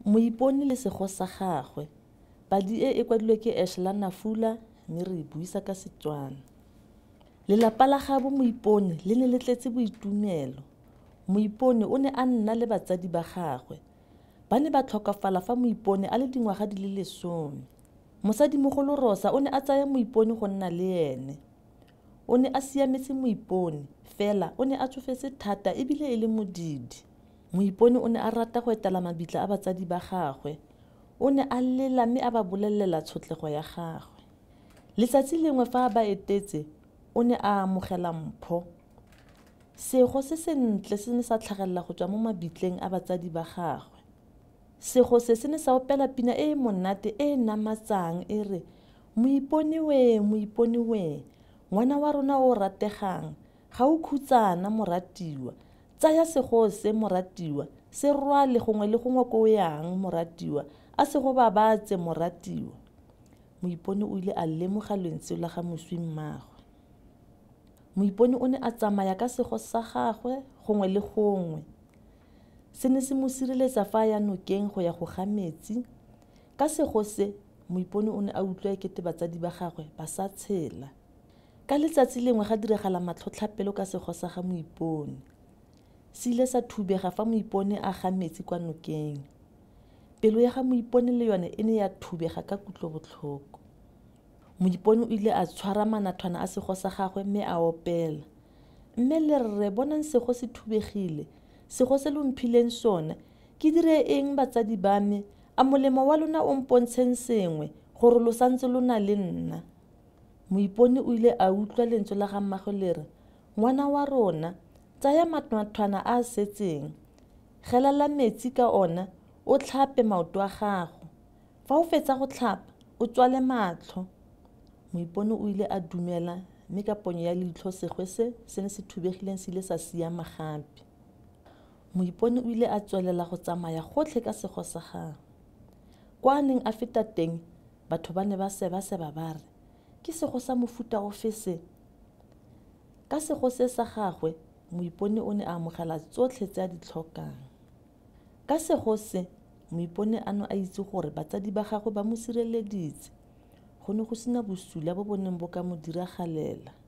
Moipone le sego sa gagwe. Padi e kwadilwe ke Ashla Nafula mme re e buisa ka Setswana. Lelapa la gaabo Moipone le ne le tletse boitumelo. Moipone o ne a nna le batsadi ba gagwe. Ba ne ba tlhokafala fa Moipone a le dingwaga di le 10. Mosadimogolo Rosa o ne a tsaya Moipone go nna le ene. O ne a siametse Moipone, fela o ne a tsofetse thata ebile e le modidi. Moipone o ne a rata go etela mabitla a batsadi ba gagwe. O ne a lela mme a ba bolelela tshotlego ya gagwe. Letsatsi lengwe fa ba etetse, o ne a amogela mpho. Sego se sentle se ne sa tlhagelela go tswa mo mabitleng a batsadi ba gagwe. Sego se ne sa opela pina e monate e namatsang e re, Moipone we, Moipone we, ngwana wa rona o rategang, ga o khutsana moratiwa. Tsaya sego se moratiwa, se rwale gongwe le gongwe ko o yang moratiwa, a se go babatse moratiwa. Moipone o ile a lemoga lentswe la ga moswi mmagwe. Moipone o ne a tsamaya ka sego sa gagwe gongwe le gongwe. Se ne se mo sireletsa fa a ya nokeng go ya go ga metsi. Ka sego se, Moipone o ne a utlwa ekete batsadi ba gagwe ba sa tshela. Ka letsatsi lengwe ga diragala matlhotlhapelo ka sego sa ga Moipone. Se ile sa thubega fa Moipone a ga metsi kwa nokeng. Pelo ya ga Moipone le yone e ne ya thubega ka kutlobotlhoko. Moipone o ile a tshwara manathwana a sego sa gagwe mme a opela. Mme le re bonang sego se thubegile, sego se lo mphileng sone, ke dire eng batsadi ba me, a molemo wa lona o mpontsheng sengwe gore lo santse lo na le nna. Moipone o ile a utlwa lentswe la ga mmagwe le re, ngwana wa rona, tsaya manathwana a setseng, gelala metsi ka ona, o tlhape maoto a gago. Fa o fetsa go tlhapa, o tswale matlho. Moipone o ile a dumela mme ka ponyo ya leitlho segwe se ne se thubegileng se ile sa siama gape. Moipone o ile a tswelela go tsamaya gotlhe ka sego sa gagwe. Kwa a neng a feta teng, batho ba ne ba seba ba re, ke sego sa mofuta ofe se? Ka sego se sa gagwe, Moipone o ne a amogela tsotlhe tse a di tlhokang. Ka sego se, Moipone a no a itse gore batsadi ba gagwe ba mo sireleditse. Go ne go sena bosula bo bo neng bo ka mo diragalela.